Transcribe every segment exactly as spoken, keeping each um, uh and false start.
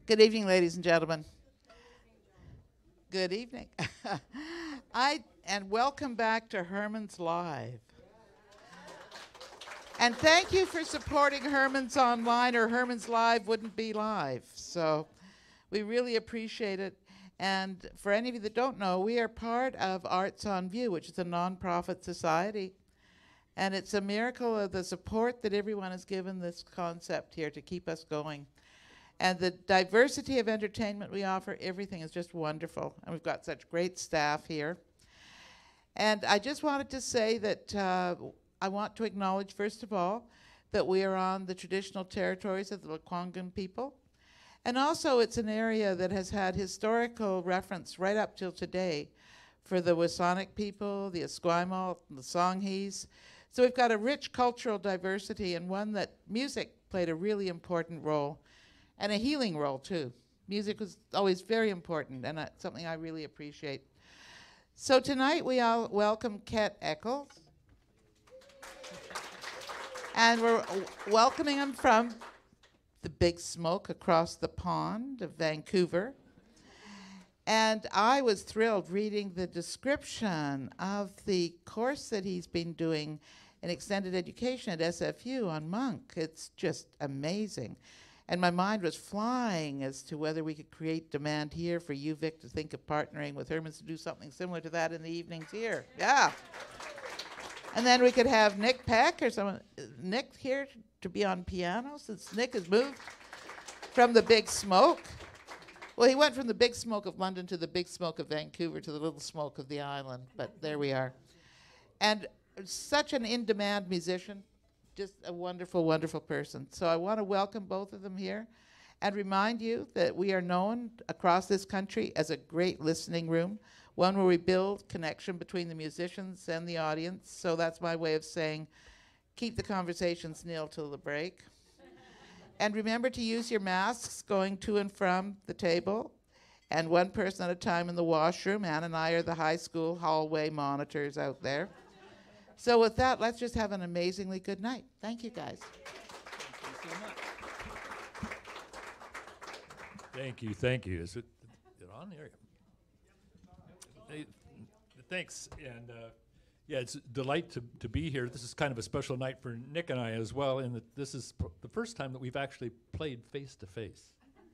Good evening, ladies and gentlemen. Good evening. I and welcome back to Herman's Live. And thank you for supporting Herman's Online, or Herman's Live wouldn't be live. So we really appreciate it. And for any of you that don't know, we are part of Arts on View, which is a nonprofit society. And it's a miracle of the support that everyone has given this concept here to keep us going. And the diversity of entertainment we offer, everything is just wonderful. And we've got such great staff here. And I just wanted to say that uh, I want to acknowledge, first of all, that we are on the traditional territories of the Lekwungen people. And also it's an area that has had historical reference right up till today for the Wasonic people, the Esquimalt, and the Songhees. So we've got a rich cultural diversity, and one that music played a really important role, and a healing role too. Music was always very important, and that's something I really appreciate. So tonight we all welcome Ket Eakle. And we're w- welcoming him from the Big Smoke across the pond of Vancouver. And I was thrilled reading the description of the course that he's been doing in extended education at S F U on Monk. It's just amazing. And my mind was flying as to whether we could create demand here for U Vic to think of partnering with Herman's to do something similar to that in the evenings here. Yeah. And then we could have Nick Peck or someone, uh, Nick here to be on piano, since Nick has moved from the Big Smoke. Well, he went from the Big Smoke of London to the Big Smoke of Vancouver to the Little Smoke of the island, but there we are. And such an in-demand musician, just a wonderful, wonderful person. So I want to welcome both of them here and remind you that we are known across this country as a great listening room, one where we build connection between the musicians and the audience. So that's my way of saying, keep the conversations nil till the break. And remember to use your masks going to and from the table, and one person at a time in the washroom. Ann and I are the high school hallway monitors out there. So with that, let's just have an amazingly good night. Thank you, guys. Thank you so much. Thank you, thank you. Is it, it on there? Hey, thanks, and uh, yeah, it's a delight to, to be here. This is kind of a special night for Nick and I as well, in that this is pr- the first time that we've actually played face-to-face.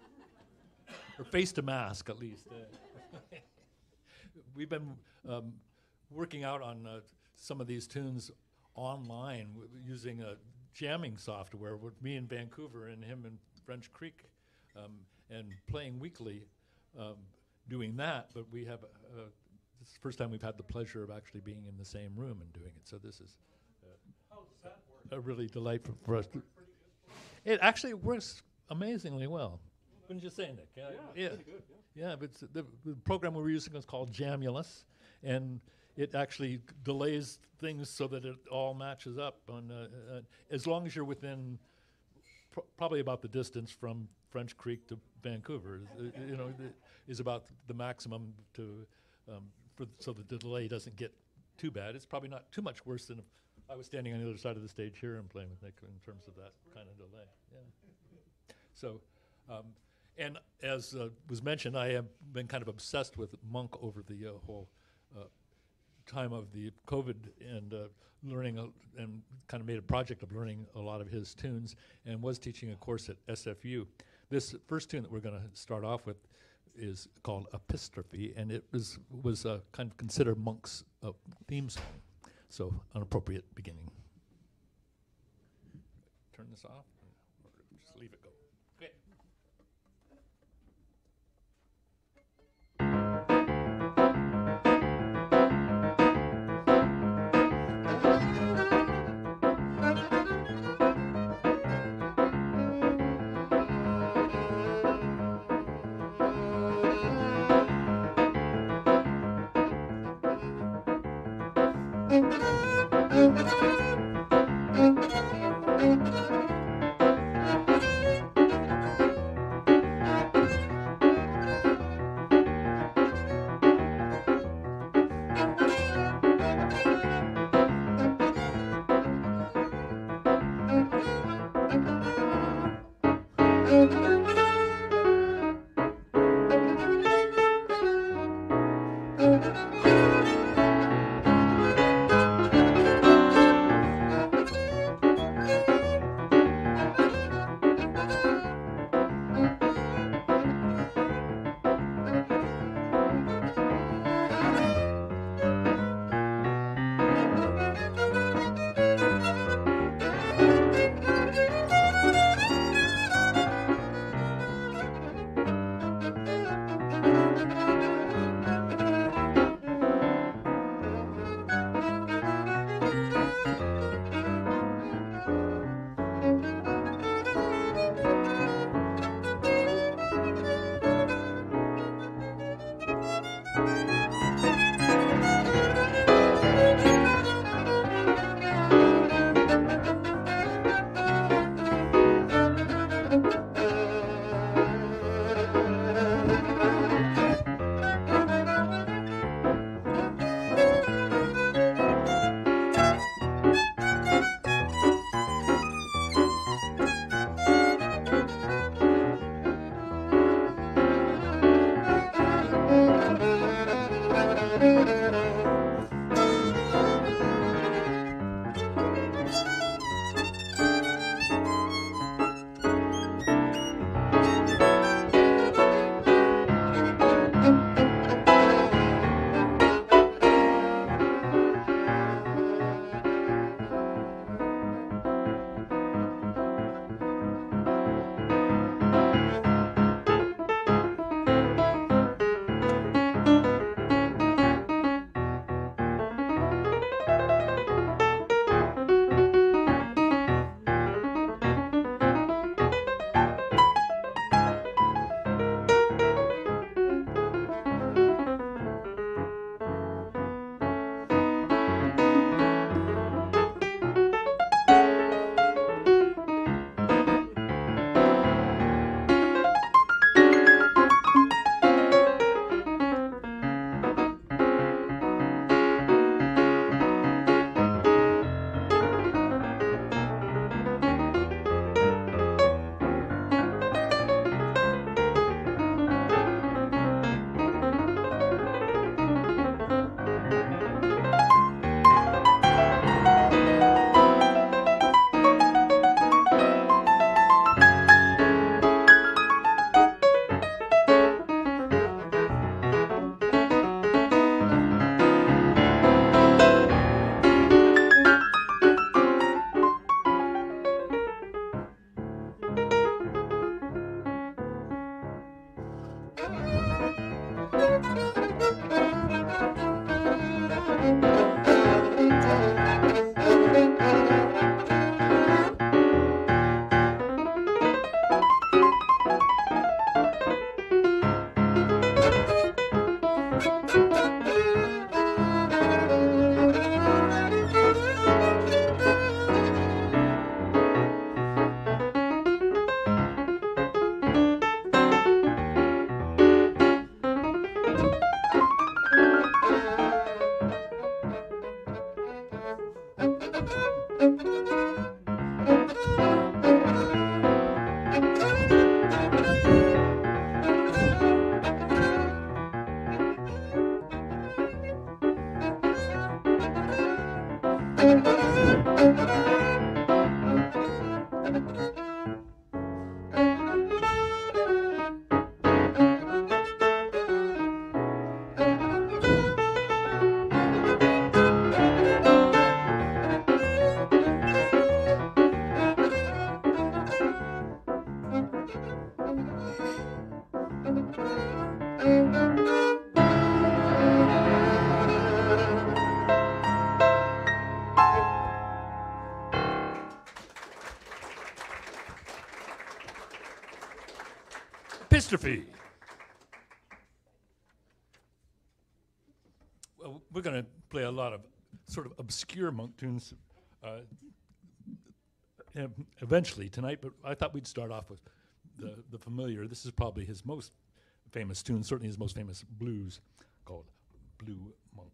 Or face-to-mask, at least. Uh, we've been um, working out on uh, some of these tunes online w- using a jamming software with me in Vancouver and him in French Creek, um, and playing weekly, um, doing that. But we have, uh, this is the first time we've had the pleasure of actually being in the same room and doing it. So this is uh, a really delightful for us. To it actually works amazingly well. Wouldn't you say, Nick? Uh, Yeah, yeah, pretty good, yeah. But it's the, the program we were using was called Jamulus, and it actually delays things so that it all matches up. On uh, uh, as long as you're within pr- probably about the distance from French Creek to Vancouver, uh, you know, th- is about the maximum to um, for th- so that the delay doesn't get too bad. It's probably not too much worse than if I was standing on the other side of the stage here and playing with Nick in terms of that kind of delay. Yeah. So. Um, And as uh, was mentioned, I have been kind of obsessed with Monk over the uh, whole uh, time of the COVID, and uh, learning a, and kind of made a project of learning a lot of his tunes, and was teaching a course at S F U. This first tune that we're going to start off with is called Epistrophe, and it was was uh, kind of considered Monk's uh, theme song, so an appropriate beginning. Turn this off, or just leave it go. Okay. Epistrophe. Well, we're going to play a lot of sort of obscure monk tunes uh, em- eventually tonight, but I thought we'd start off with the, the familiar. This is probably his most famous tune, certainly his most famous blues, called Blue Monk.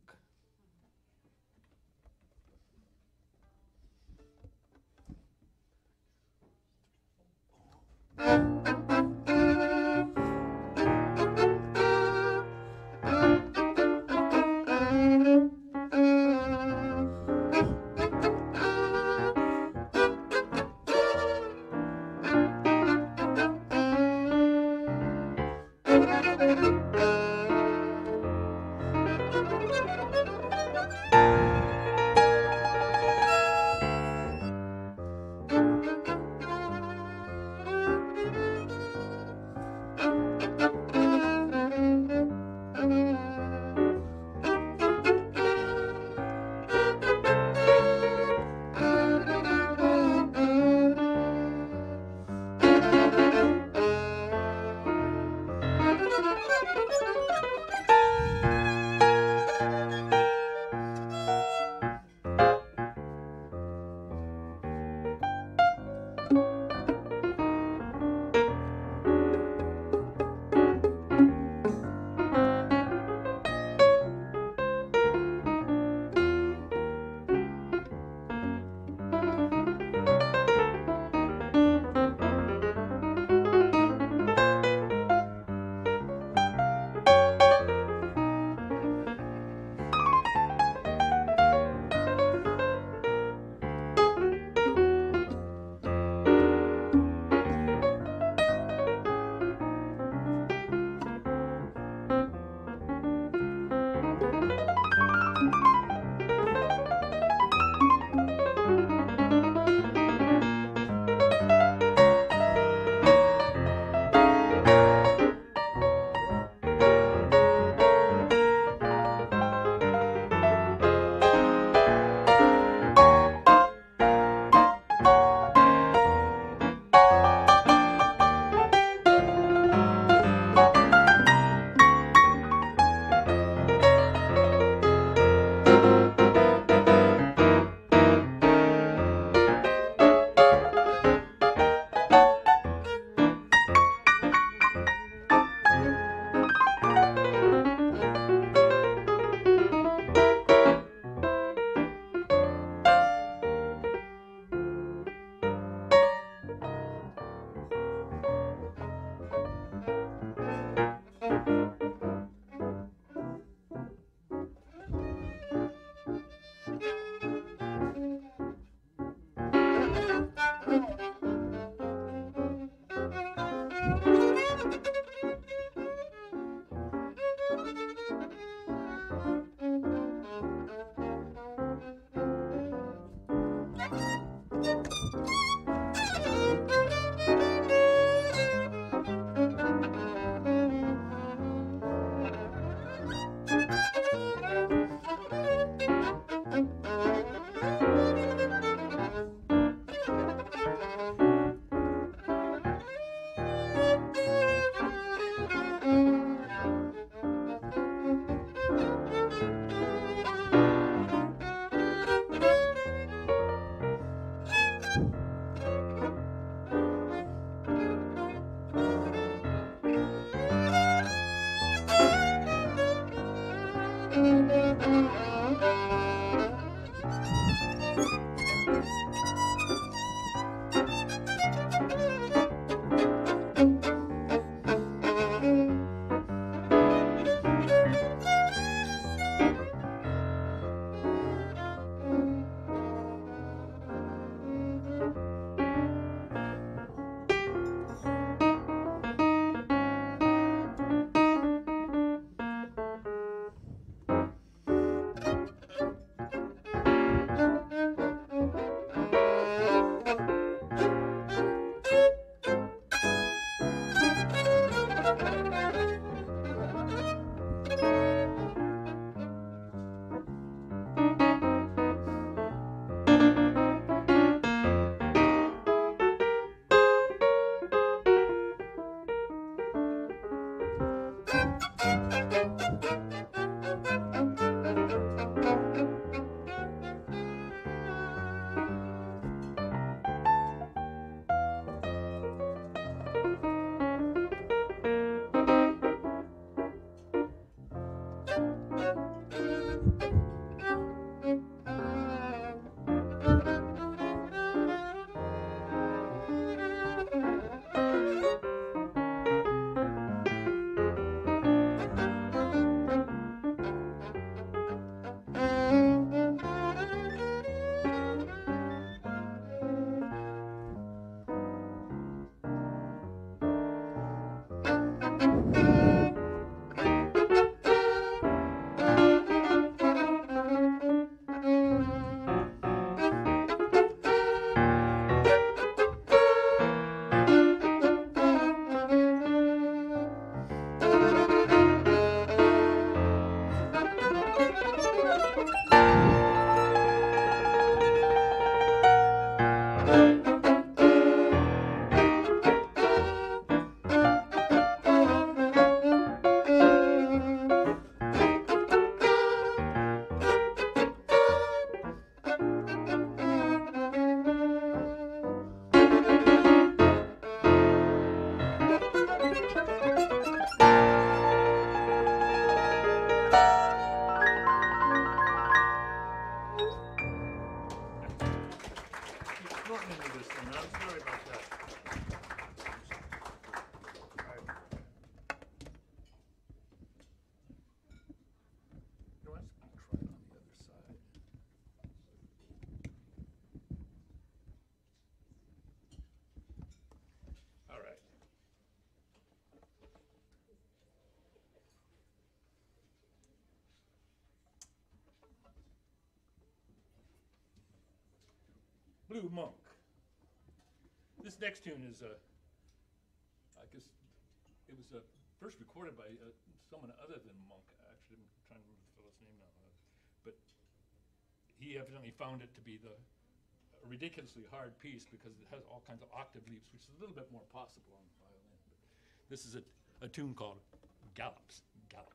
Blue Monk. This next tune is, uh, I guess, it was uh, first recorded by uh, someone other than Monk. Actually, I'm trying to remember the fellow's name now. Uh, but he evidently found it to be the a ridiculously hard piece because it has all kinds of octave leaps, which is a little bit more possible on the violin. But this is a, a tune called Gallops. Gallop.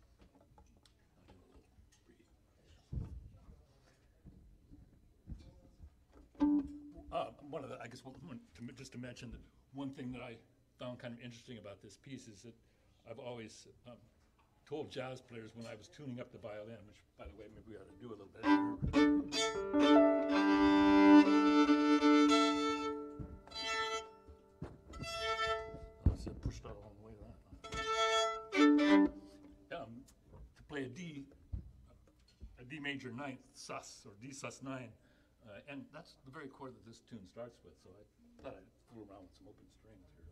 Uh, one of the, I guess, one, one, to, just to mention that one thing that I found kind of interesting about this piece is that I've always um, told jazz players when I was tuning up the violin, which, by the way, maybe we ought to do a little bit. Let's uh, push that along the way that. Um, to play a D, a D major ninth sus or D sus nine. Uh, and that's the very chord that this tune starts with, so I thought I'd fool around with some open strings here.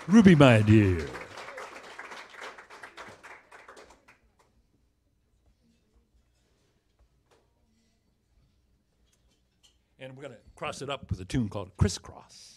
Ruby, my dear. And we're going to cross it up with a tune called Crisscross.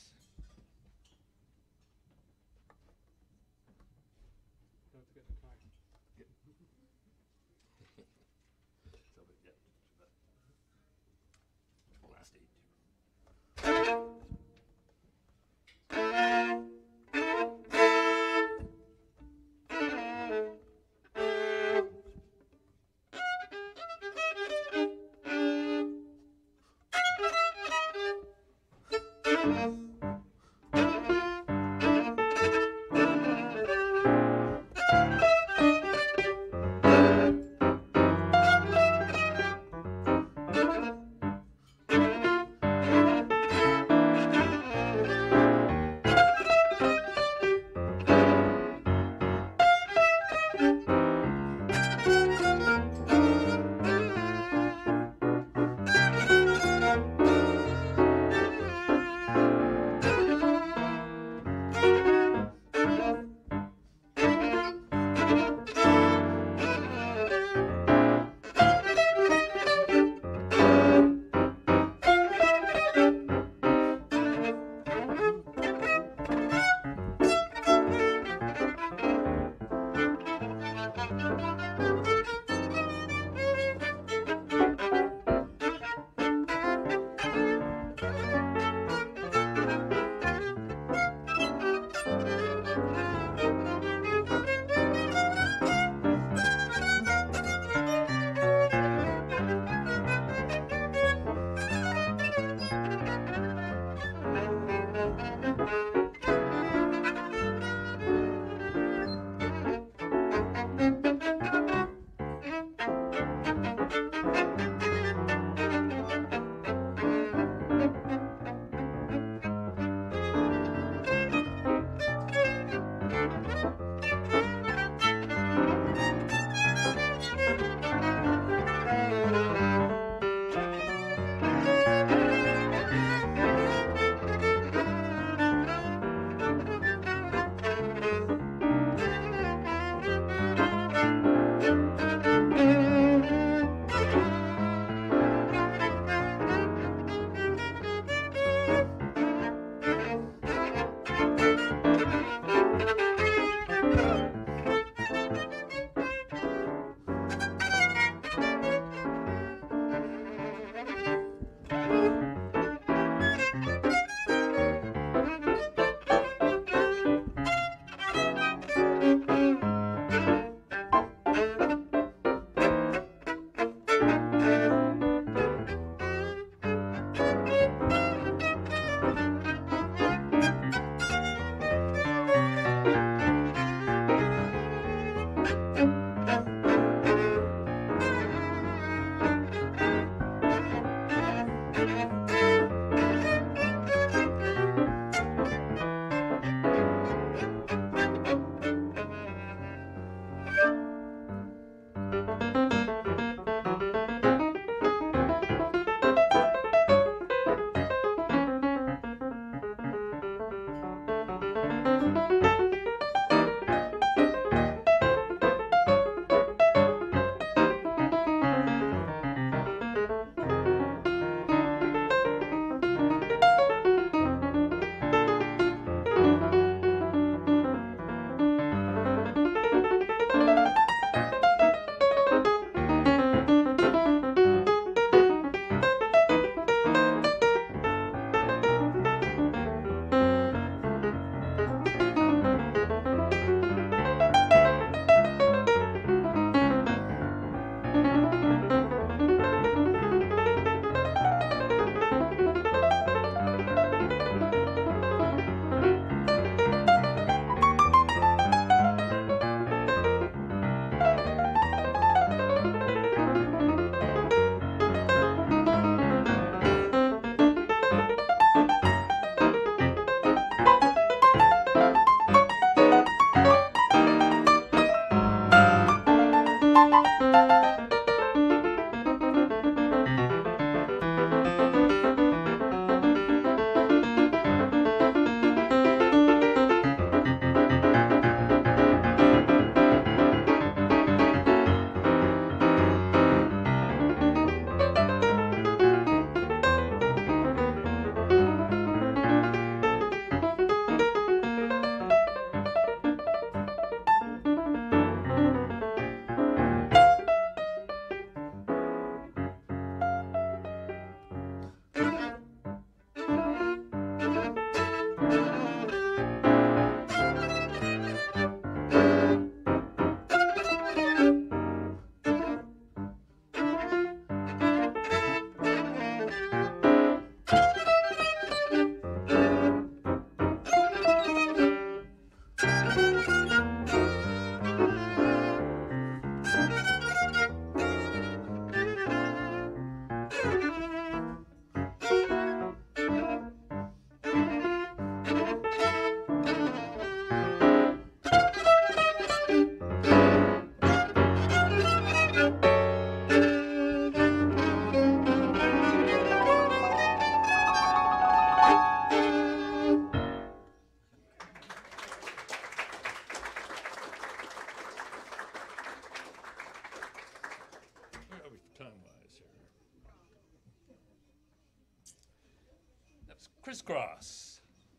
crisscross.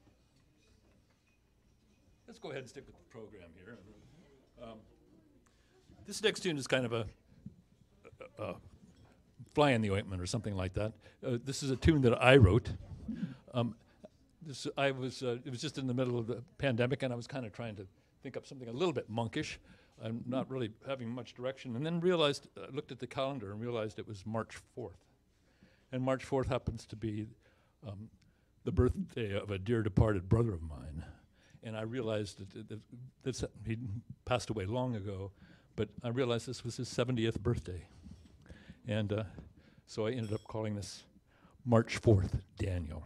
Let's go ahead and stick with the program here. Um, this next tune is kind of a, a, a fly in the ointment or something like that. Uh, this is a tune that I wrote. Um, this I was uh, it was just in the middle of the pandemic, and I was kind of trying to think up something a little bit monkish. I'm not really having much direction, and then realized, uh, looked at the calendar and realized it was March fourth. And March fourth happens to be um, the birthday of a dear departed brother of mine. And I realized that, that, that, that he passed away long ago, but I realized this was his seventieth birthday. And uh, so I ended up calling this March fourth Daniel.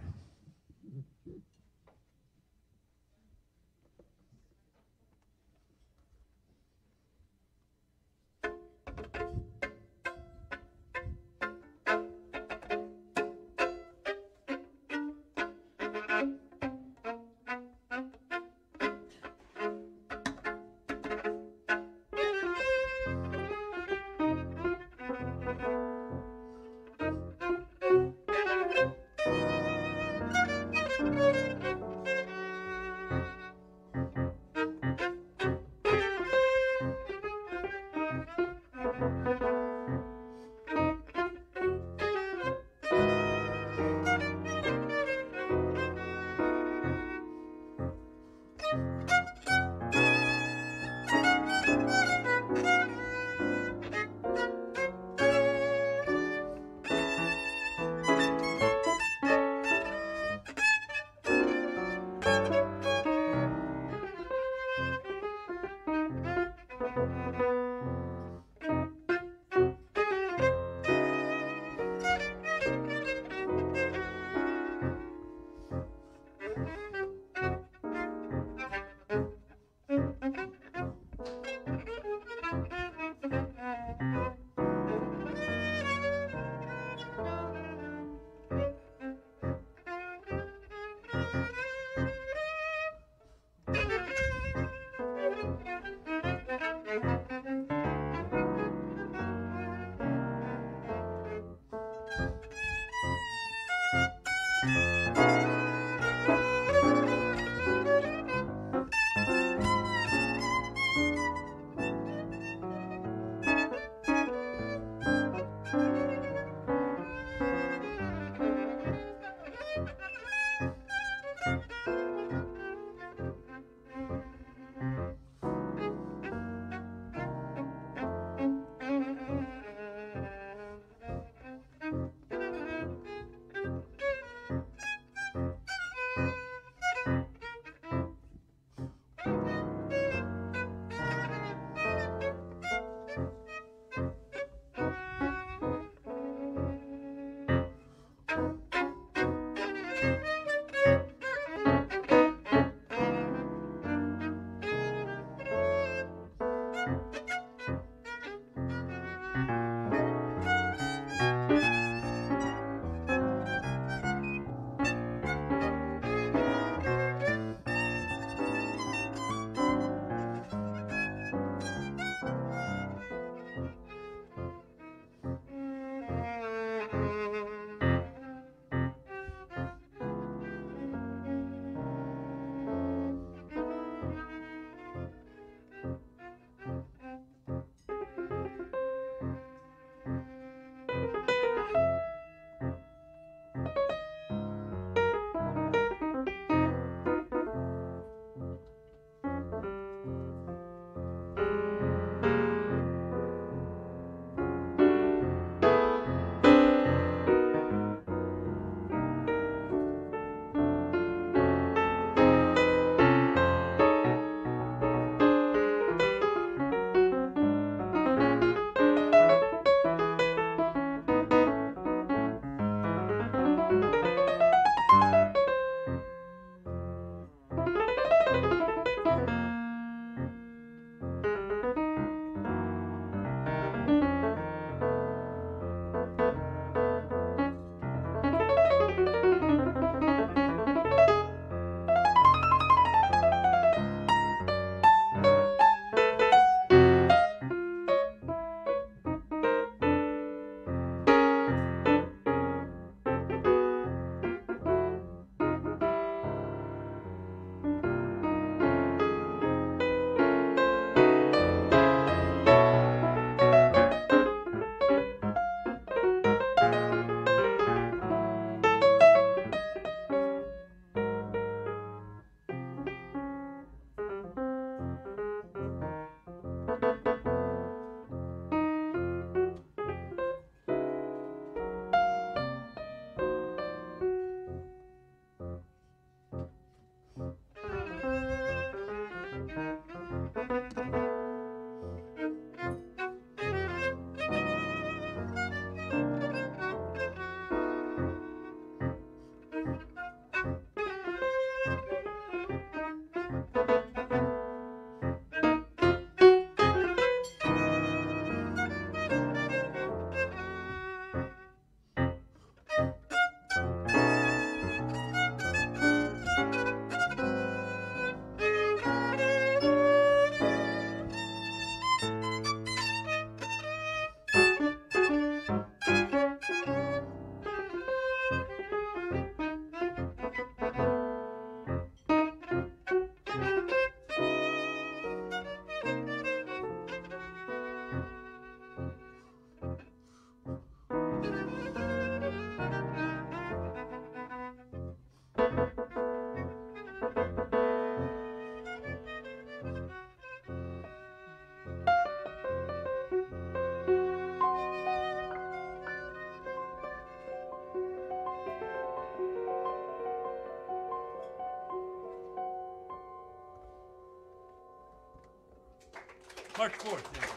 March fourth. Yeah.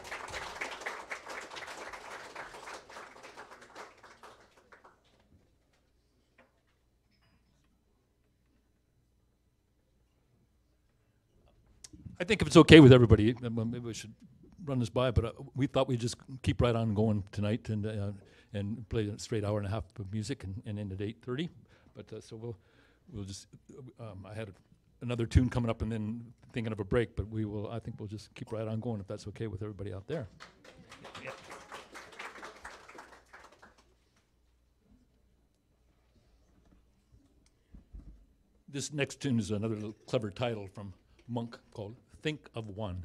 I think if it's okay with everybody, uh, well, maybe we should run this by, but uh, we thought we'd just keep right on going tonight and uh, and play a straight hour and a half of music and, and end at eight thirty. But uh, so we'll we'll just uh, um, I had a, another tune coming up and then thinking of a break, but we will. I think we'll just keep right on going if that's okay with everybody out there. Yeah. This next tune is another little clever title from Monk called "Think of One."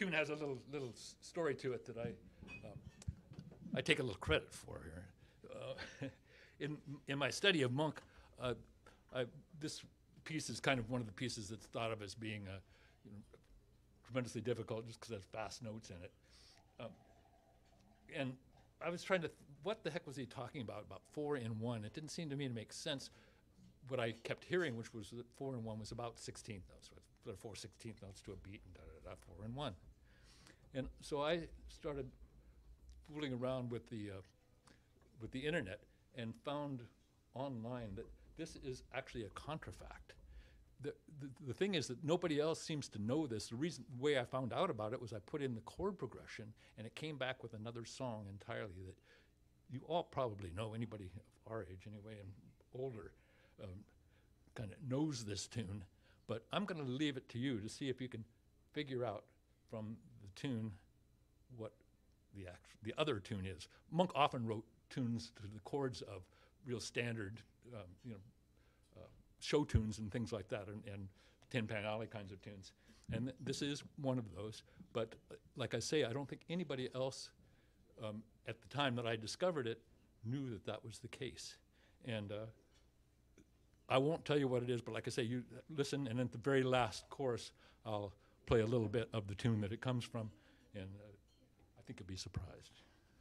tune has a little little s- story to it that I um, I take a little credit for here. Uh, in in my study of Monk, uh, I, this piece is kind of one of the pieces that's thought of as being uh, you know, tremendously difficult just because it has fast notes in it. Um, and I was trying to, th- what the heck was he talking about, about four in one? It didn't seem to me to make sense. What I kept hearing, which was that four in one was about sixteenth notes, so four sixteenth notes to a beat and da da da, four in one. And so I started fooling around with the uh, with the internet and found online that this is actually a contrafact. The, the, the thing is that nobody else seems to know this. The reason, the way I found out about it was I put in the chord progression and it came back with another song entirely that you all probably know, anybody of our age anyway and older um, kind of knows this tune. But I'm going to leave it to you to see if you can figure out from the tune what the act- the other tune is. Monk often wrote tunes to the chords of real standard, um, you know, uh, show tunes and things like that, and, and Tin Pan Alley kinds of tunes. And th- this is one of those. But uh, like I say, I don't think anybody else um, at the time that I discovered it knew that that was the case. And uh, I won't tell you what it is, but like I say, you listen, and at the very last chorus, I'll play a little bit of the tune that it comes from, and uh, I think you'll be surprised.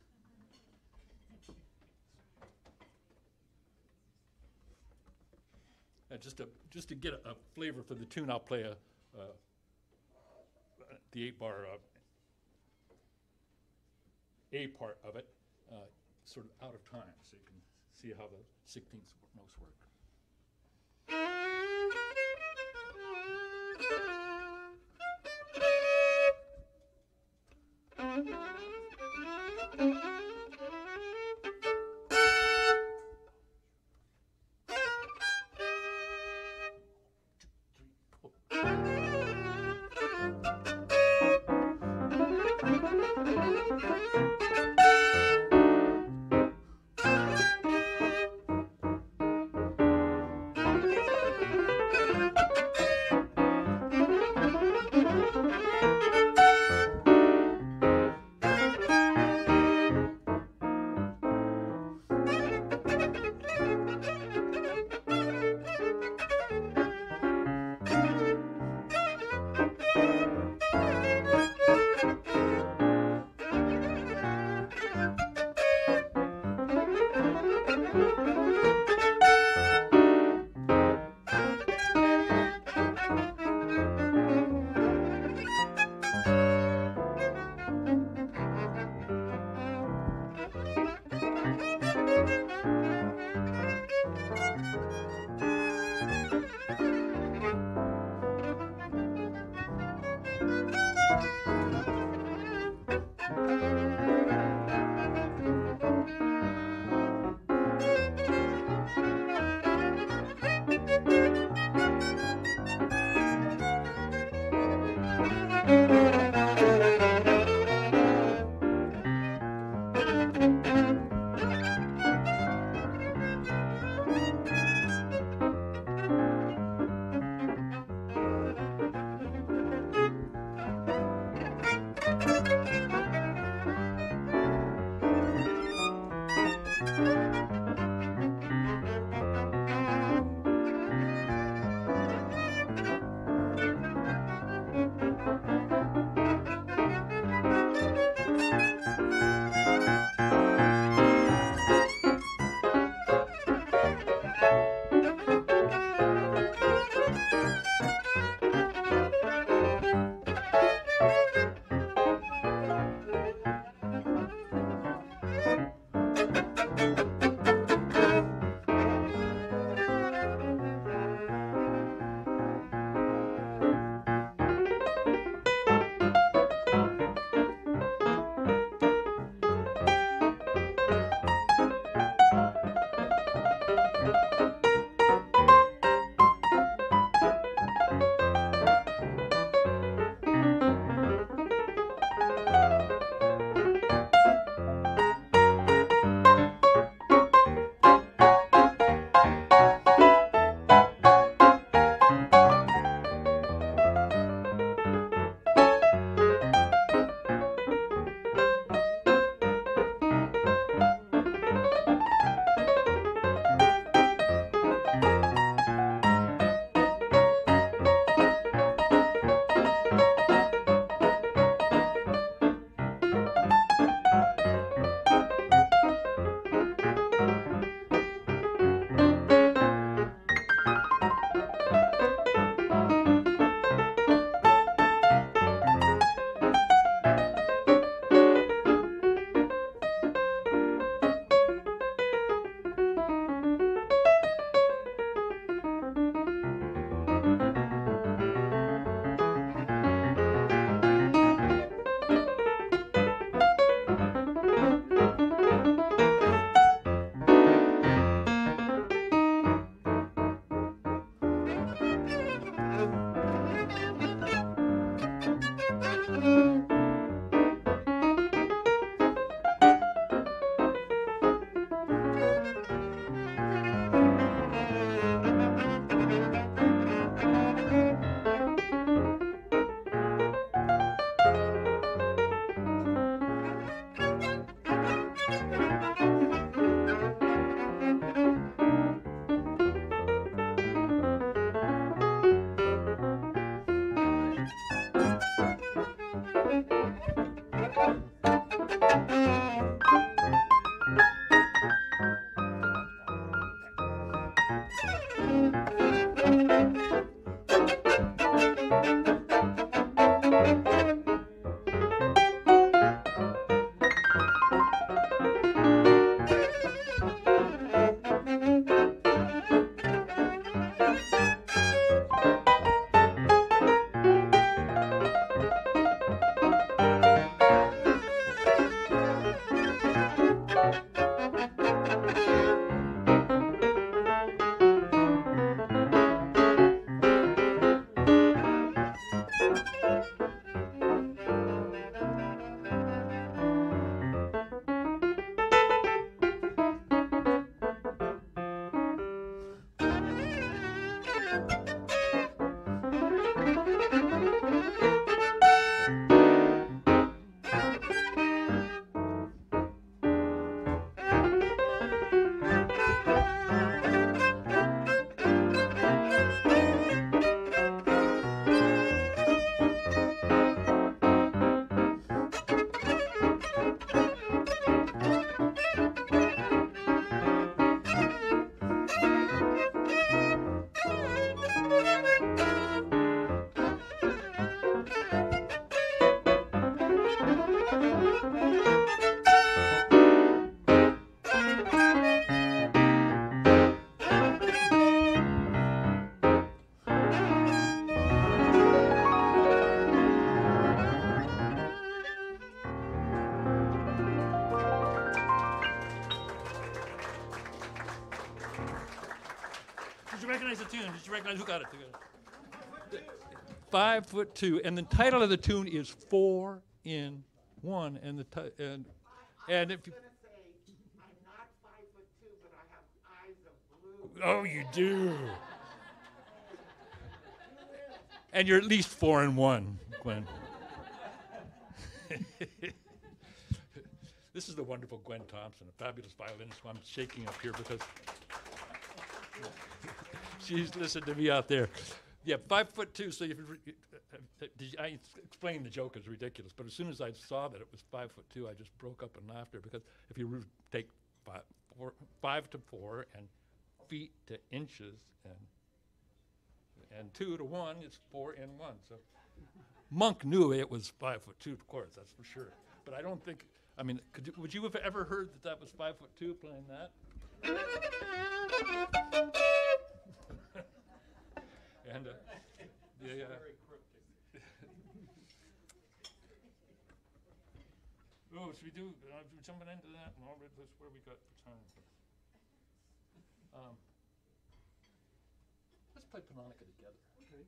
Uh, just to just to get a, a flavor for the tune, I'll play a uh, the eight bar uh, A part of it, uh, sort of out of time, so you can see how the sixteenth notes work. Did you recognize the tune? Did you recognize who got it? Five foot two, and the title of the tune is Four in One, and the ti- and and if you, I'm not five foot two, but I have eyes of blue. oh, you do, and you're at least four in one, Gwen. This is the wonderful Gwen Thompson, a fabulous violinist who I'm shaking up here because she's listened to me out there. Yeah, five foot two. So if you re- uh, uh, did you, I explained the joke is ridiculous, but as soon as I saw that it was five foot two, I just broke up in laughter because if you re- take five, four, five to four and feet to inches and and two to one, it's four in one. So Monk knew it was five foot two, of course, that's for sure. But I don't think. I mean, could you, would you have ever heard that that was five foot two playing that? And uh, yeah, uh, oh, should we do? Uh, jumping into that, and all right, that's where we got for time. Um, let's play Panonica together. Okay.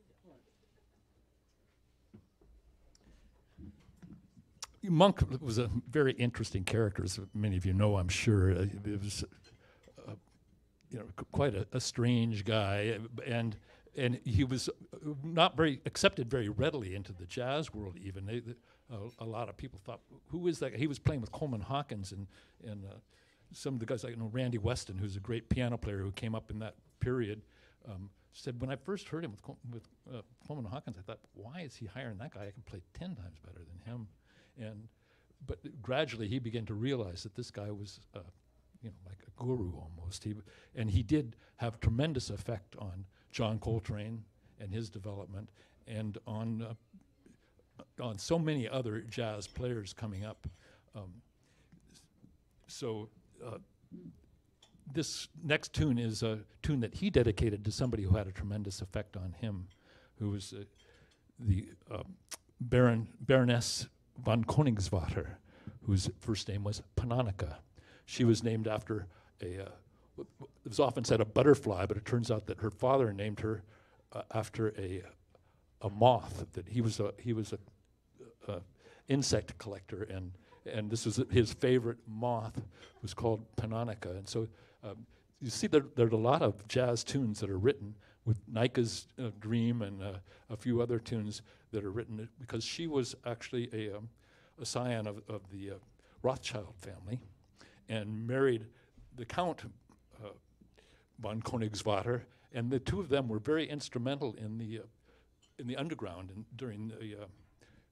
Monk was a very interesting character, as many of you know, I'm sure. Uh, it was, uh, you know, c- quite a, a strange guy, uh, and and he was uh, not very accepted very readily into the jazz world. Even they, the, uh, a lot of people thought, "Who is that?" He was playing with Coleman Hawkins and and uh, some of the guys like you know Randy Weston, who's a great piano player who came up in that period. Um, said when I first heard him with Col- with uh, Coleman Hawkins, I thought, "Why is he hiring that guy? I can play ten times better than him." And but gradually he began to realize that this guy was, uh, you know, like a guru almost. He and he did have tremendous effect on John Coltrane and his development, and on uh, on so many other jazz players coming up. Um, so uh, this next tune is a tune that he dedicated to somebody who had a tremendous effect on him, who was uh, the uh, Baron Baroness von Koningswater, whose first name was Panonica. She was named after a, uh, w- w- it was often said a butterfly, but it turns out that her father named her uh, after a a moth. That he was a he was a, a insect collector, and and this was his favorite moth was called Panonica. And so um, you see that there are a lot of jazz tunes that are written with Nika's uh, Dream and uh, a few other tunes that are written because she was actually a, um, a scion of, of the uh, Rothschild family and married the Count uh, von Koningswater, and the two of them were very instrumental in the uh, in the underground and during the uh,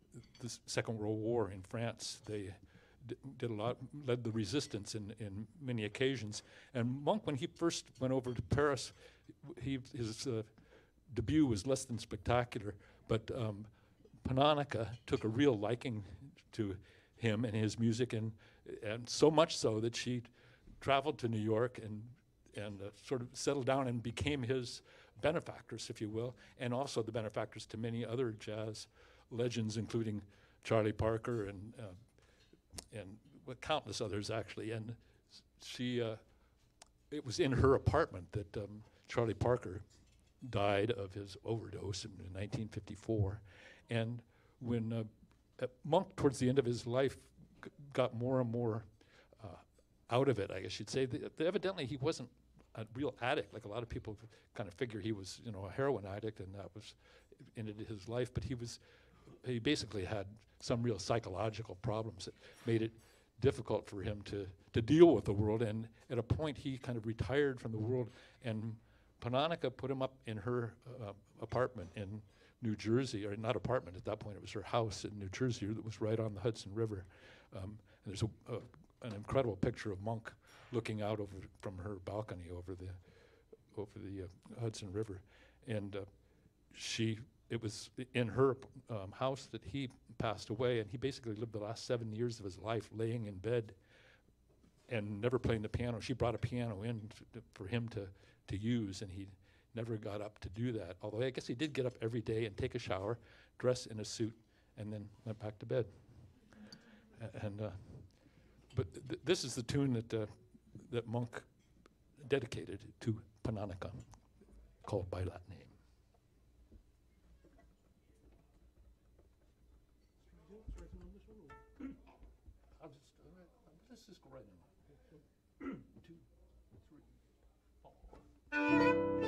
the s- Second World War in France. They d- did a lot, led the resistance in, in many occasions. And Monk, when he first went over to Paris, he, his uh, debut was less than spectacular, but um, Pannonica took a real liking to him and his music, and, and so much so that she traveled to New York and, and uh, sort of settled down and became his benefactress, if you will, and also the benefactress to many other jazz legends, including Charlie Parker and uh, and well, countless others, actually. And s- she, uh, it was in her apartment that um, Charlie Parker died of his overdose in, in nineteen fifty-four. And when uh, uh, Monk, towards the end of his life, g- got more and more uh, out of it, I guess you'd say. The, the evidently, he wasn't a real addict. Like a lot of people kind of figure he was, you know, a heroin addict, and that was ended his life. But he was, he basically had some real psychological problems that made it difficult for him to to deal with the world. And at a point, he kind of retired from the world, and Pannonica put him up in her uh, apartment in New Jersey, or not apartment at that point, it was her house in New Jersey that was right on the Hudson River. Um, and there's a, a, an incredible picture of Monk looking out over from her balcony over the over the uh, Hudson River. And uh, she, it was in her um, house that he passed away, and he basically lived the last seven years of his life laying in bed and never playing the piano. She brought a piano in to, to, for him to, to use, and he never got up to do that. Although I guess he did get up every day and take a shower, dress in a suit, and then went back to bed. A- and uh, But th- th- this is the tune that, uh, that Monk dedicated to Pannonica, called by that name. I'll just, uh, let's just go right in. Two, three, four.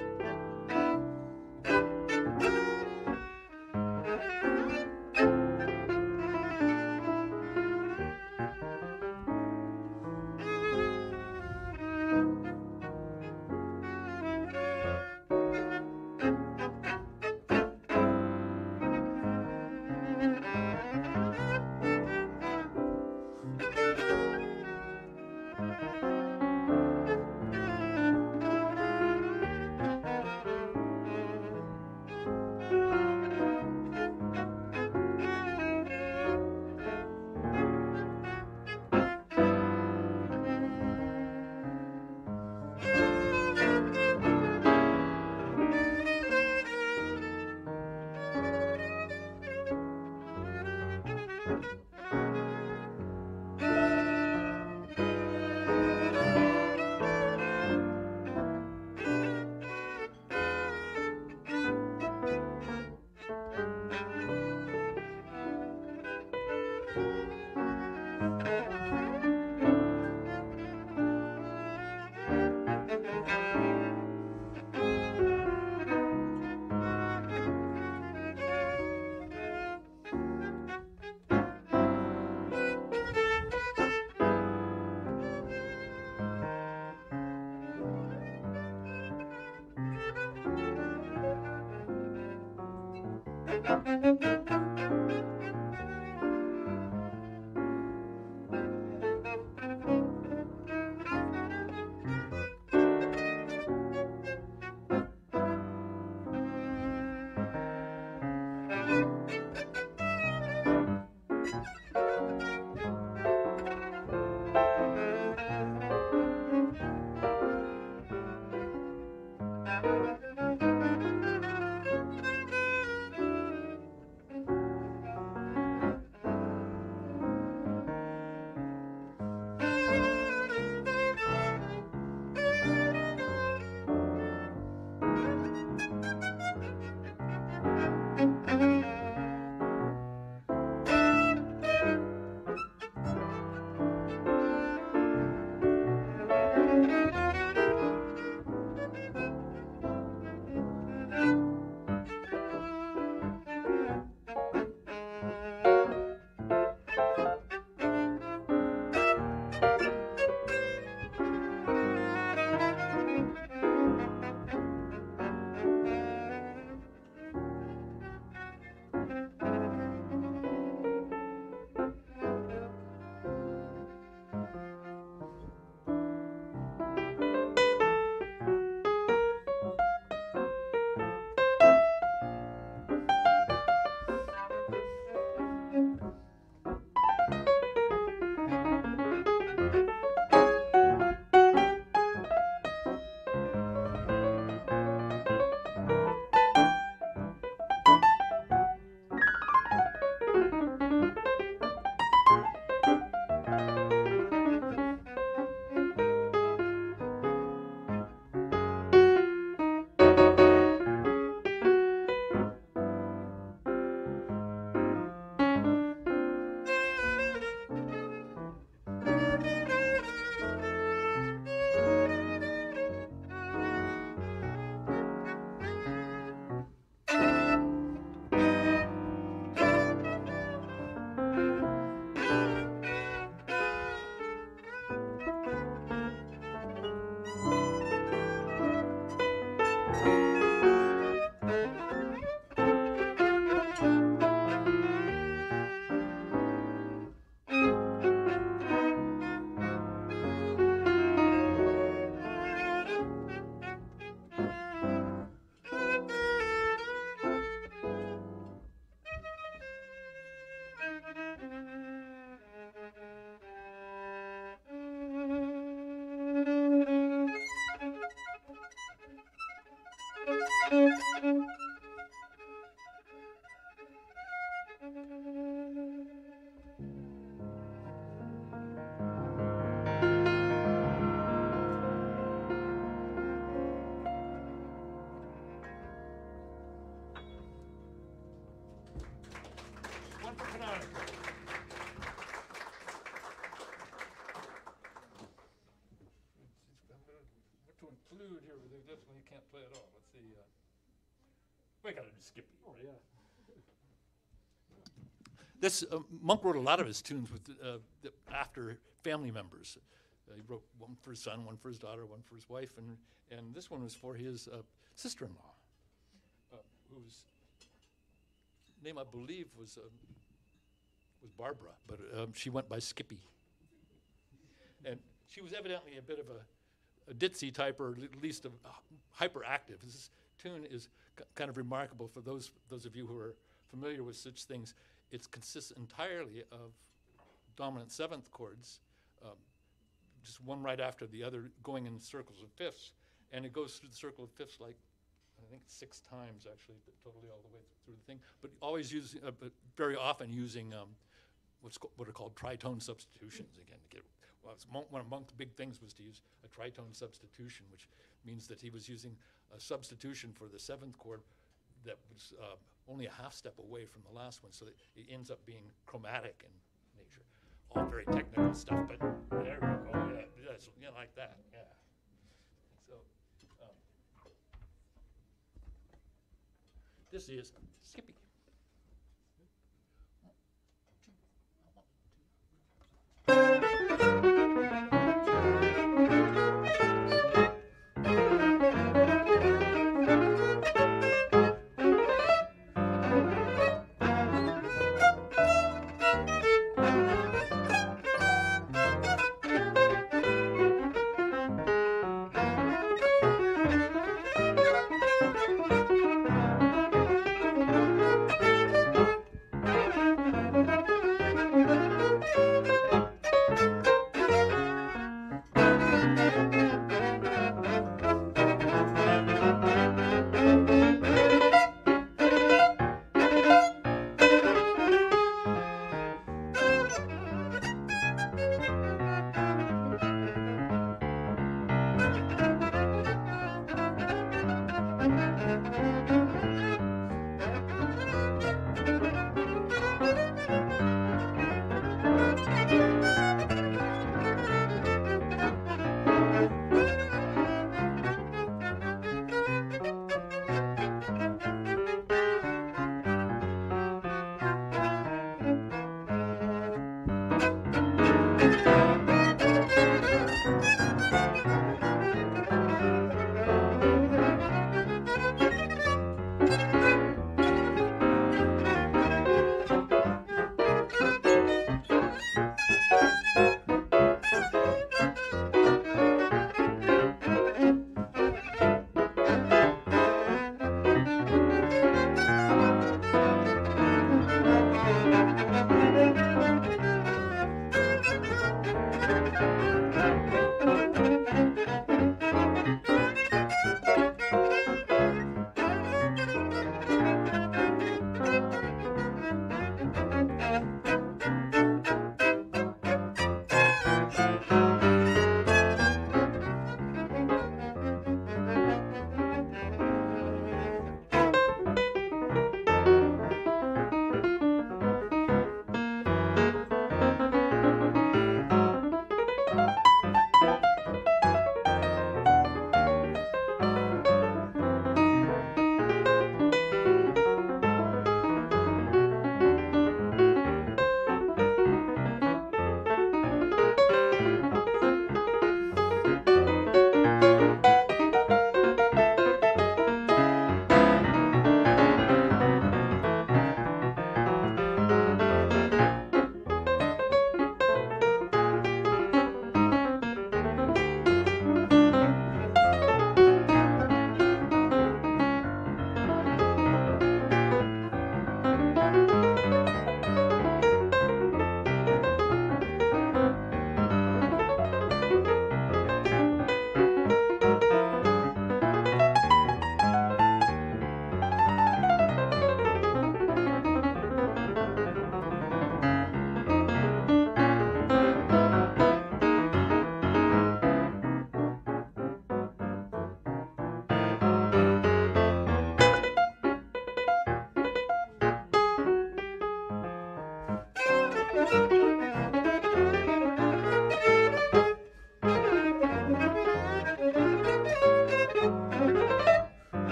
We gotta do Skippy. Oh, yeah. This uh, Monk wrote a lot of his tunes with uh, the, after family members. Uh, he wrote one for his son, one for his daughter, one for his wife, and and this one was for his uh, sister-in-law, uh, whose name I believe was uh, was Barbara, but um, she went by Skippy. And she was evidently a bit of a, a ditzy type, or at least a, uh, hyperactive. This tune is c- kind of remarkable for those those of you who are familiar with such things. It consists entirely of dominant seventh chords, um, just one right after the other, going in circles of fifths, and it goes through the circle of fifths like I think six times actually, totally all the way through the thing. But always using, uh, but very often using um, what's co- what are called tritone substitutions again to get. Well, it's mon- one among the big things was to use a tritone substitution, which means that he was using a substitution for the seventh chord that was uh, only a half step away from the last one, so that it ends up being chromatic in nature. All very technical stuff, but there we go. Yeah, that's, yeah, like that. Yeah. So um, this is Skippy.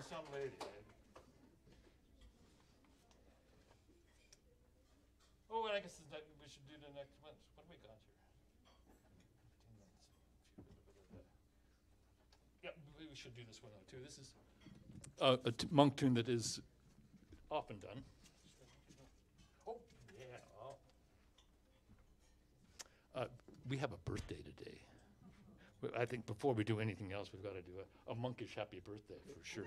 for some lady. Eh? Oh, and I guess the we should do the next one. What have we got here? Yeah, we we should do this one too. This is uh, a t- monk tune that is often done. Oh, yeah. Oh. Uh, we have a birthday today. Well, I think before we do anything else, we've got to do a, a monkish happy birthday for sure.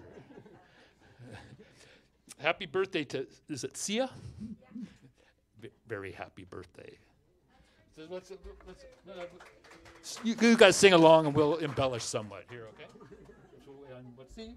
Happy birthday to, is it Sia? Yeah. V- very happy birthday. So let's, let's, uh, you, you guys sing along and we'll embellish somewhat here, okay? So, um, let's see.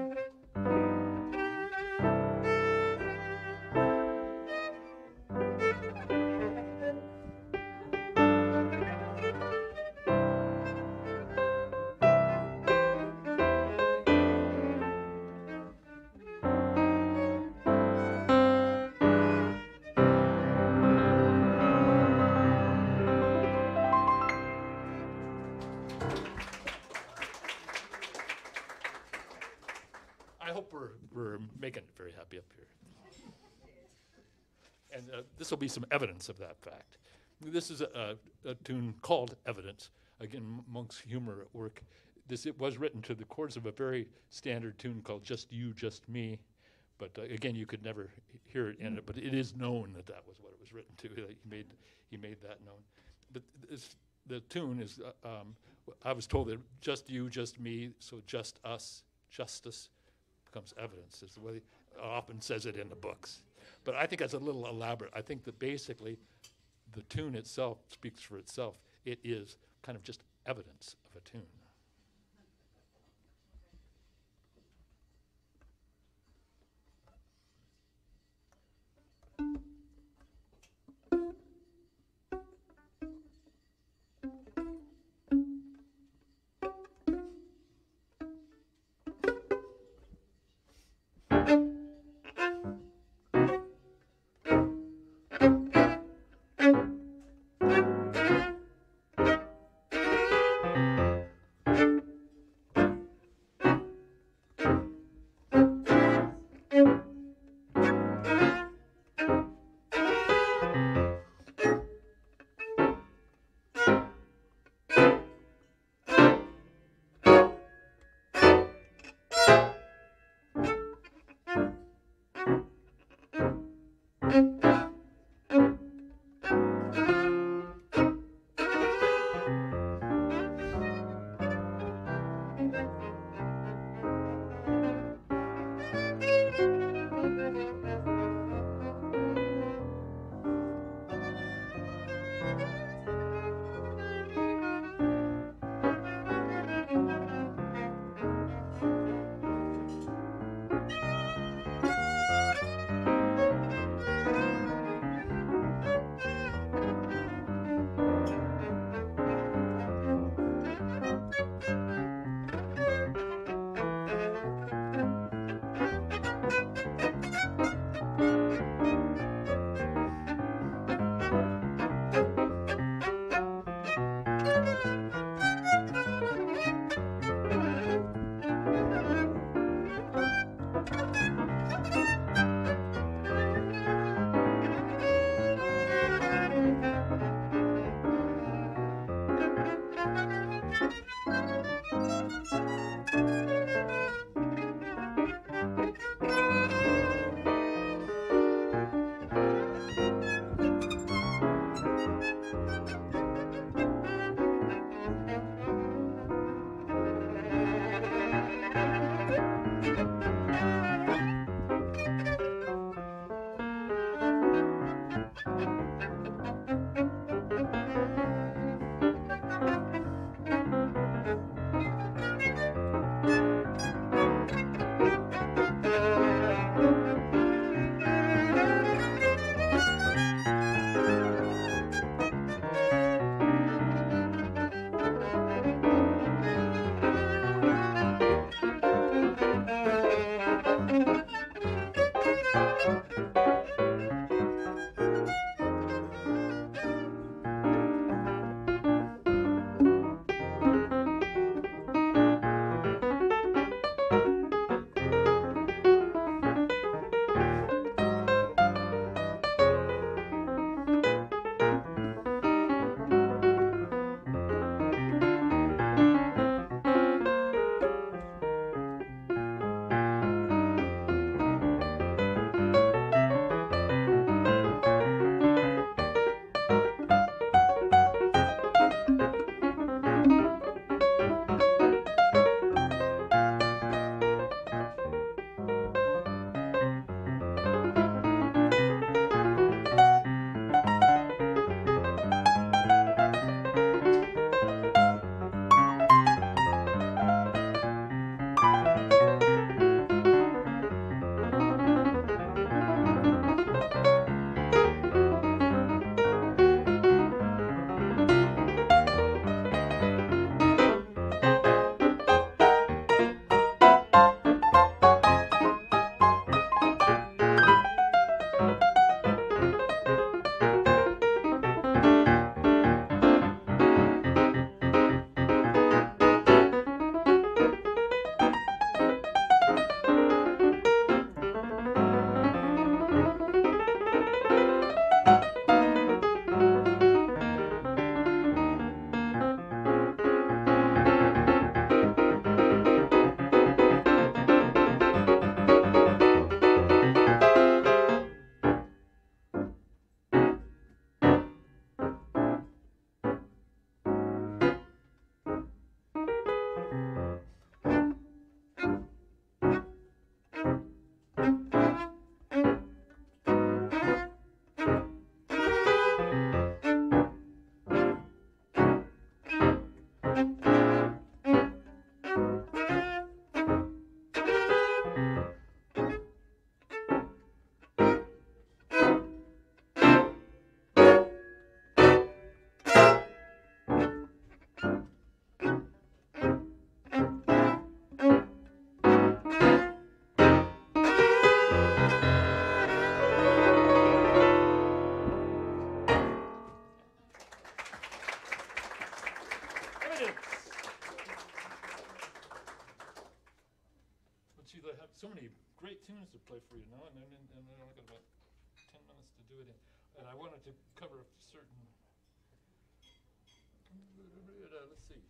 I hope we're, we're making it very happy up here. And uh, this will be some evidence of that fact. This is a, a, a tune called Evidence. Again, M- Monk's humor at work. This it was written to the chords of a very standard tune called Just You, Just Me. But uh, again, you could never h- hear it in it, but it is known that that was what it was written to. He made, he made that known. But this, the tune is, uh, um, I was told that just you, just me, so just us, justice, becomes evidence, is the way he often says it in the books. But I think that's a little elaborate. I think that basically the tune itself speaks for itself. It is kind of just evidence of a tune. geez, I have so many great tunes to play for you now, and then and, and I only got about ten minutes to do it in. And I wanted to cover a certain. Uh, let's see.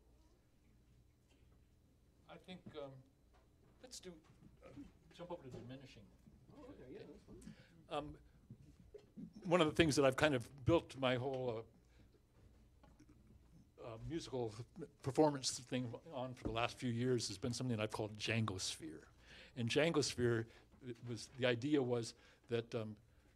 I think um, let's do uh, jump over to diminishing. Oh, okay, yeah, that's fine. Um, one of the things that I've kind of built my whole uh, uh, musical performance thing on for the last few years has been something I've called Djangosphere. And Djangosphere, it was the idea was that um,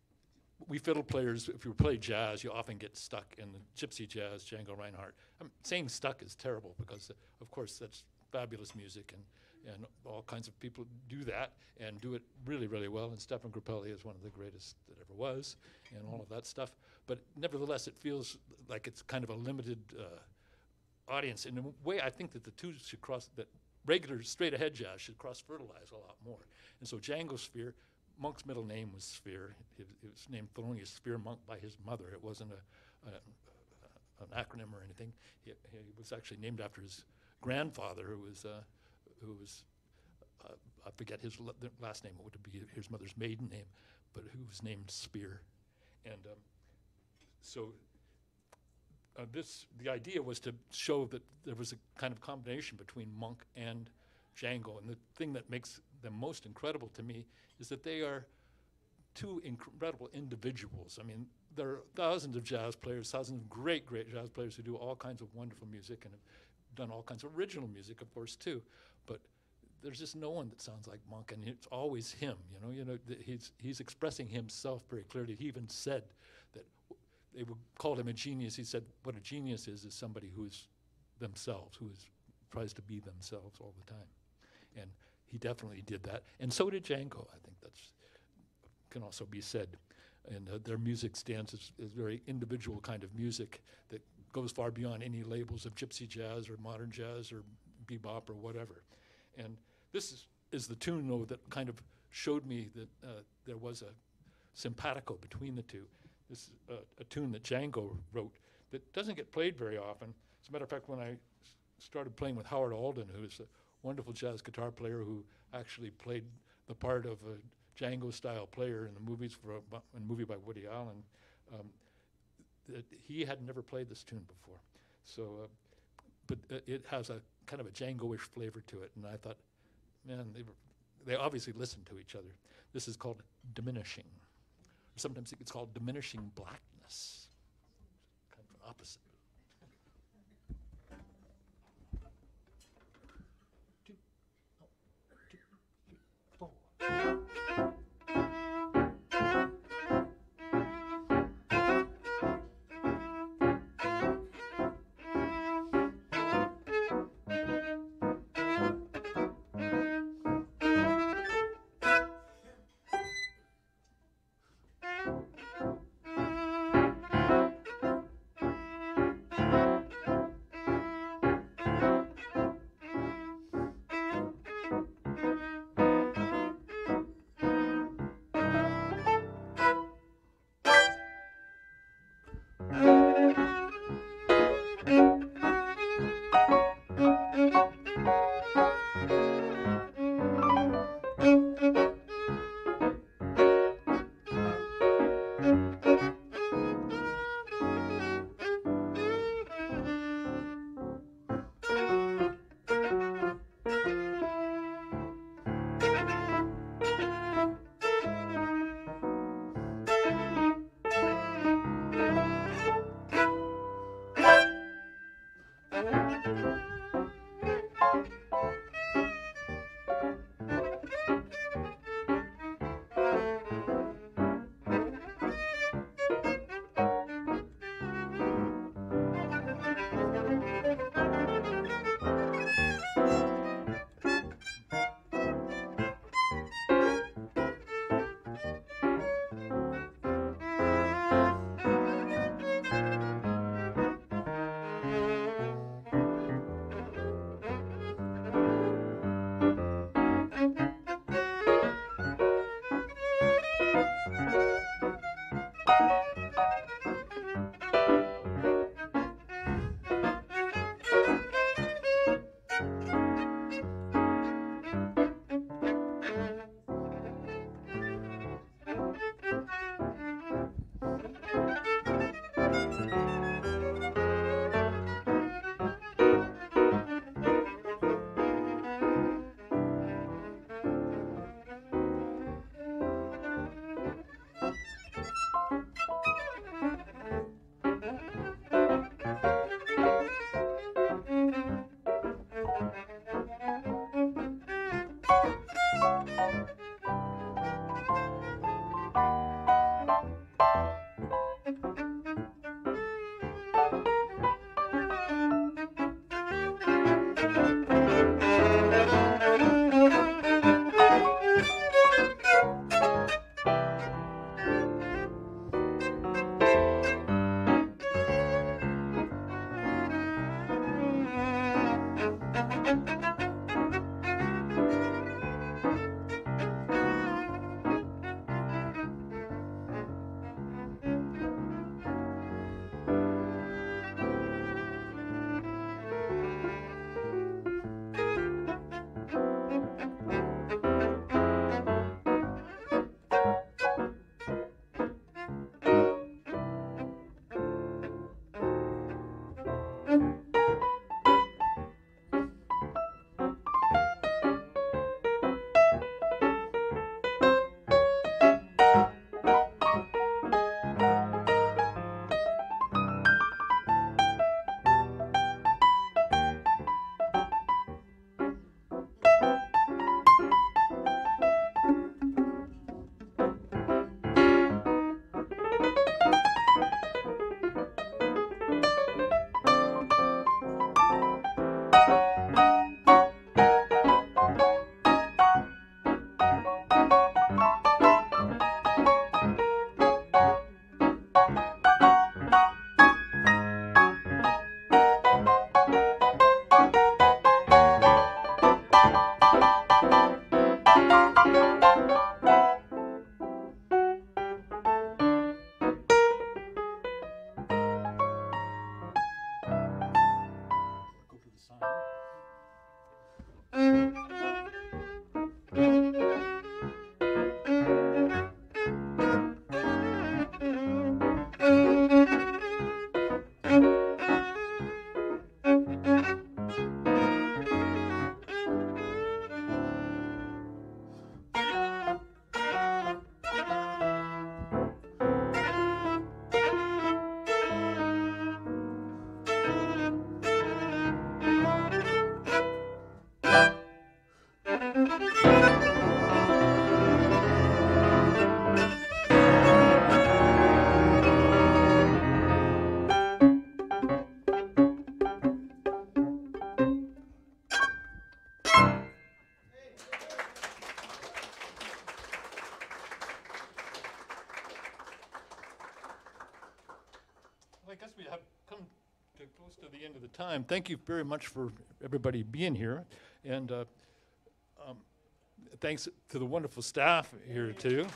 we fiddle players, if you play jazz, you often get stuck in the gypsy jazz, Django Reinhardt. I'm saying stuck is terrible because, uh, of course, that's fabulous music, and, and all kinds of people do that and do it really, really well. And Stefan Grappelli is one of the greatest that ever was, and all of that stuff. But nevertheless, it feels like it's kind of a limited uh, audience. In a way, I think that the two should cross, that regular straight-ahead jazz should cross-fertilize a lot more. And so Djangosphere, Monk's middle name was Sphere. He, he was named Thelonious Sphere Monk by his mother. It wasn't a, a, a, an acronym or anything. He, he was actually named after his grandfather, who was, uh, who was uh, I forget his la last name. It would be his mother's maiden name, but who was named Spear. And um, so uh, this, the idea was to show that there was a kind of combination between Monk and Django. And the thing that makes them most incredible to me is that they are two incredible individuals. I mean, there are thousands of jazz players, thousands of great, great jazz players who do all kinds of wonderful music and have done all kinds of original music, of course, too. But there's just no one that sounds like Monk, and it's always him. You know, you know, th he's he's expressing himself very clearly. He even said that w they would call him a genius. He said, "What a genius is is somebody who is themselves, who is tries to be themselves all the time." And he definitely did that, and so did Django. I think that's can also be said. And uh, their music stands as, as very individual kind of music that goes far beyond any labels of gypsy jazz or modern jazz or bebop or whatever. And this is, is the tune, though, that kind of showed me that uh, there was a simpatico between the two. This is a, a tune that Django wrote that doesn't get played very often. As a matter of fact, when I s started playing with Howard Alden, who is a wonderful jazz guitar player who actually played the part of a Django-style player in the movies for a, in a movie by Woody Allen, um, that he had never played this tune before. So, uh, but uh, it has a kind of a Django-ish flavor to it, and I thought, man, they were, they obviously listened to each other. This is called Diminishing. Sometimes it's called Diminishing Blackness, kind of an opposite. Two, oh, two, three, four. come to close to the end of the time. Thank you very much for everybody being here, and uh, um, thanks to the wonderful staff here too.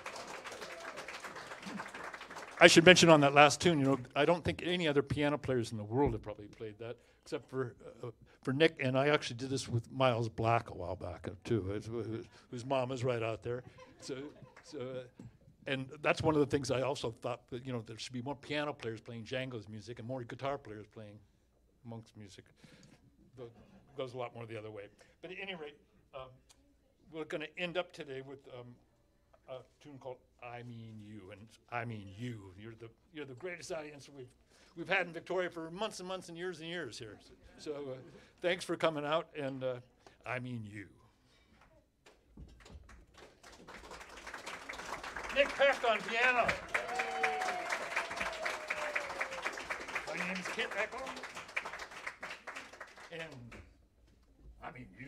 I should mention on that last tune, you know, I don't think any other piano players in the world have probably played that, except for uh, for Nick. And I actually did this with Miles Black a while back uh, too, whose, whose mom is right out there. So, so, uh, and that's one of the things I also thought that, you know, there should be more piano players playing Django's music and more guitar players playing Monk's music. It goes a lot more the other way. But at any rate, um, we're going to end up today with um, a tune called "I Mean You," and I mean you. You're the you're the greatest audience we've we've had in Victoria for months and months and years and years here. So, so uh, thanks for coming out, and uh, I mean you. Nick Peck on piano. My name's Kit Eckle, and I mean you.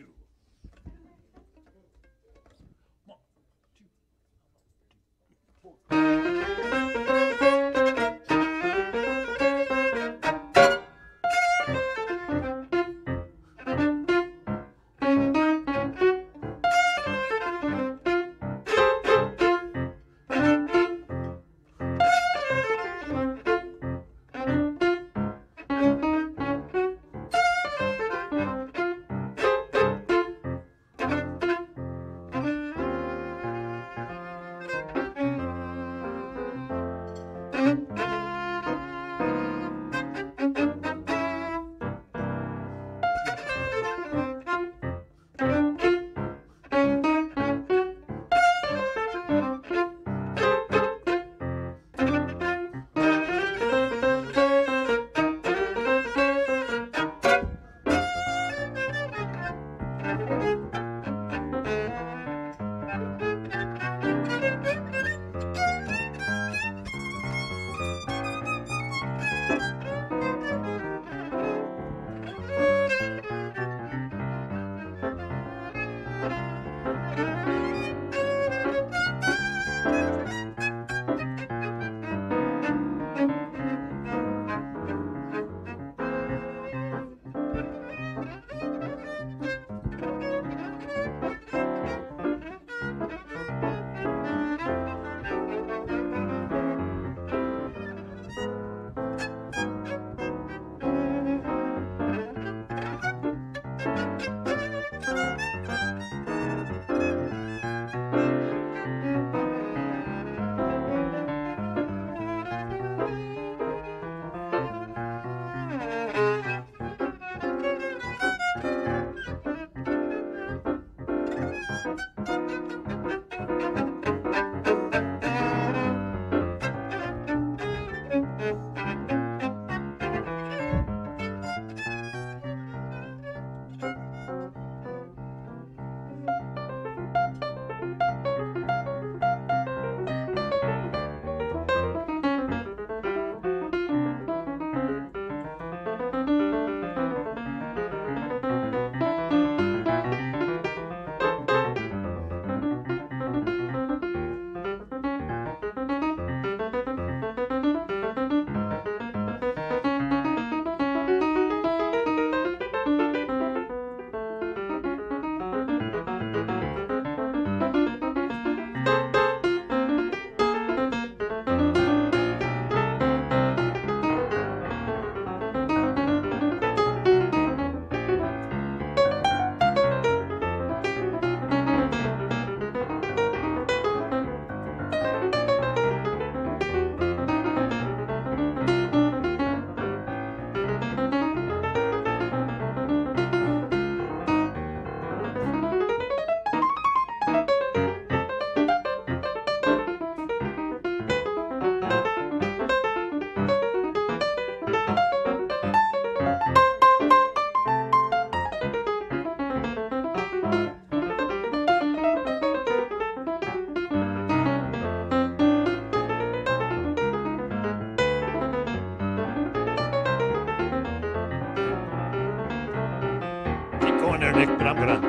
there, Nick, but I'm going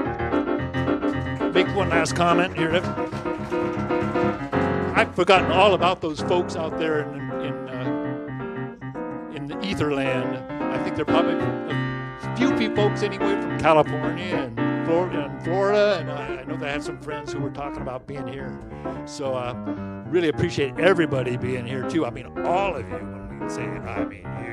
to make one last comment here. I've forgotten all about those folks out there in in, uh, in the Etherland. I think there are probably a few few folks anyway from California and Florida, and, Florida, and I, I know they had some friends who were talking about being here. So uh, really appreciate everybody being here too. I mean, all of you. When we say it, I mean you.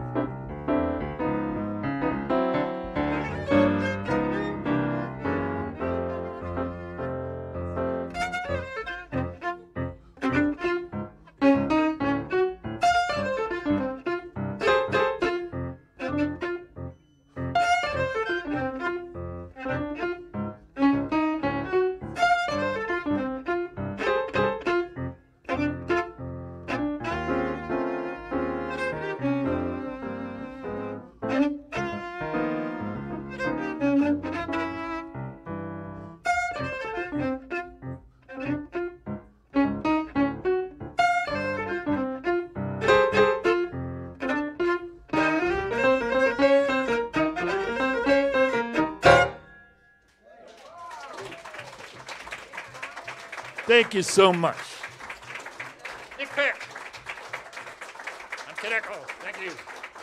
Thank you so much. Eck and Peck. I'm Kid Eckle. Thank you.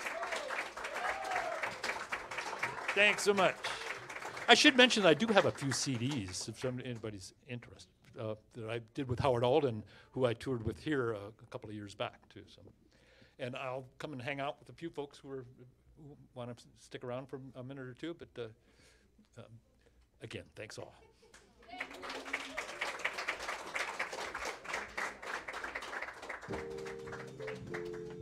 Thanks so much. I should mention that I do have a few C Ds, if some, anybody's interested, uh, that I did with Howard Alden, who I toured with here uh, a couple of years back, too. So, and I'll come and hang out with a few folks who, are, who want to stick around for a minute or two. But uh, um, again, thanks all. Thank you.